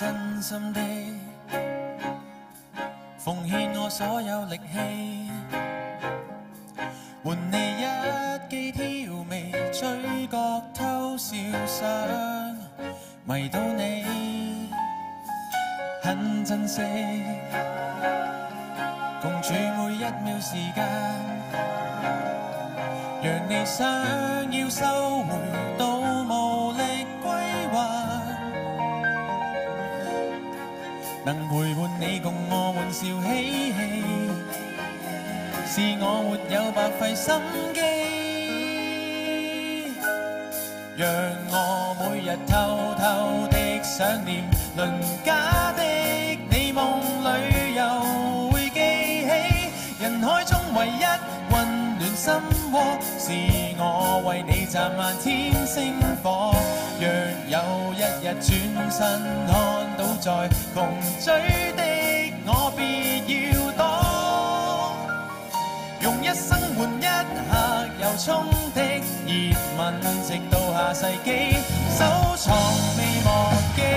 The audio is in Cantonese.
真心的奉獻我所有力氣，換你一記挑眉，嘴角偷笑想迷到你，很珍惜，共處每一秒時間，讓你想要收回都無力歸還。能陪伴你共我歡笑嬉戲，是我沒有白費心機。讓我每日偷偷的想念鄰家的你，夢裏又會記起，人海中唯一溫暖心窩，是我為你燦爛天星火。若有一日轉身看到在窮追的我，別要躲，用一生換一刻由衷的熱吻，直到下世紀，收藏未忘記。